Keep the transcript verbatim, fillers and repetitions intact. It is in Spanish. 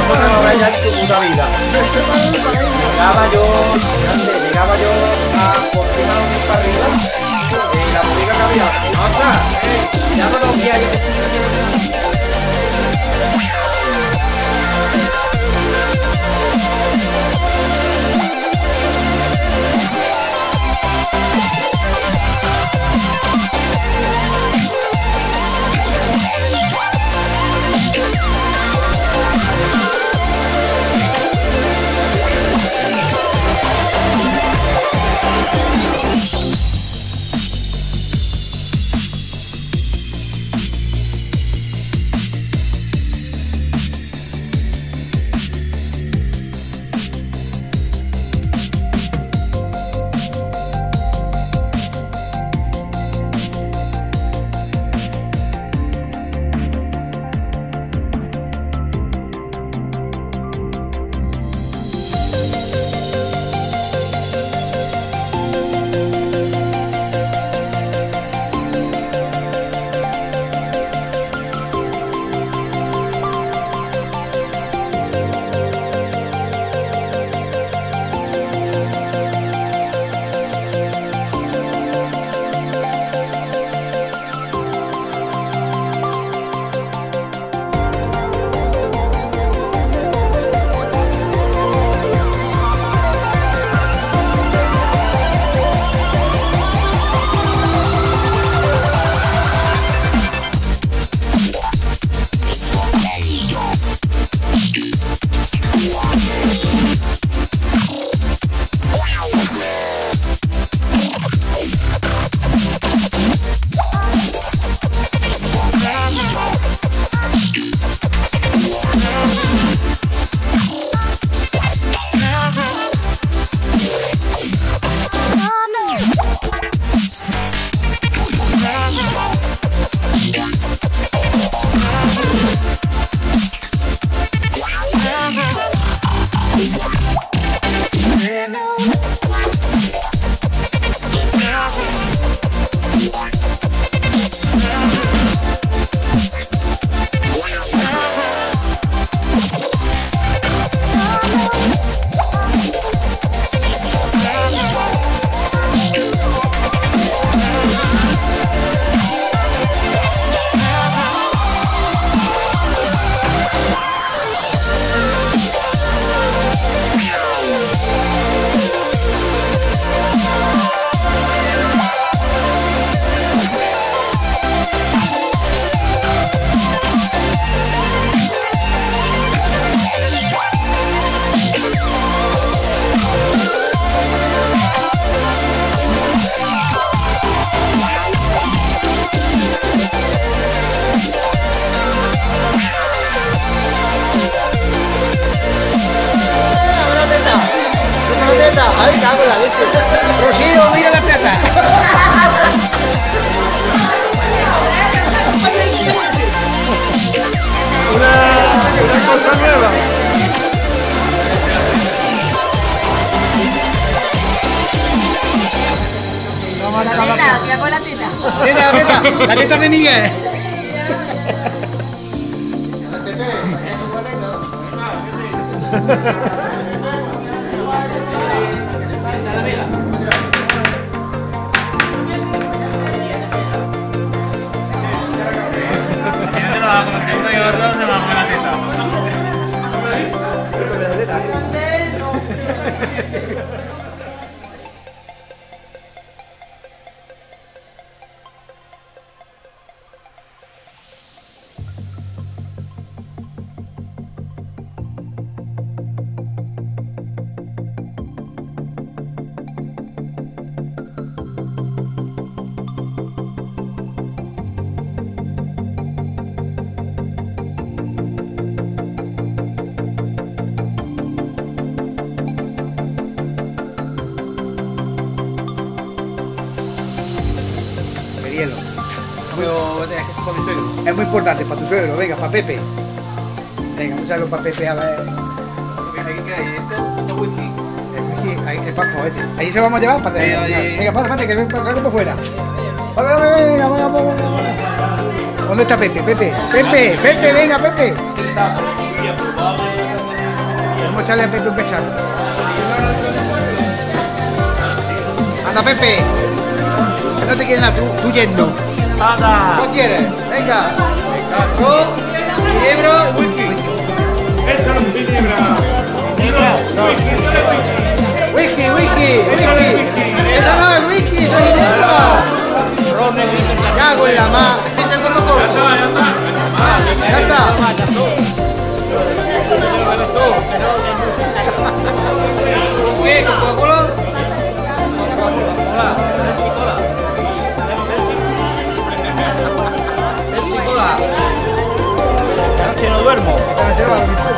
eso no lo veas en tu puta vida. Llegaba yo, antes, llegaba yo a por encima de un para arriba, en la botica que había. ¡Ostras! ¡Eh! ¡Ya no lo vi ahí! ¡Ay, cago en la leche! ¡Rocío, mira la teta! Una, una cosa nueva. Vamos a la Teta, mira con la teta. teta, la teta, la teta de Miguel. Hielo. Es muy importante para tu suegro, venga, para Pepe. Venga, vamos a echarlo para Pepe a ver. Esto whisky. Ahí, ahí, ahí se lo vamos a llevar para hacer. Venga, pasa, pasa, que salgo por fuera. Venga, venga, venga, venga, venga. ¿Dónde está Pepe? Pepe, Pepe, Pepe, venga, Pepe. Vamos a echarle a Pepe un cacharro. Anda, Pepe. Que no te quieren a tú, tú yendo. ¡Anda! ¿Cómo quieres? Venga. Arroz, ginebra y whisky. ¡Échale un ginebra! Whisky, whisky, whisky. Eso no es whisky, eso es ginebra. Cago en la mar. Ya está. ¿Con qué? ¿Con Coca-Cola? ¡Esta noche no duermo! Esta noche va a dormir.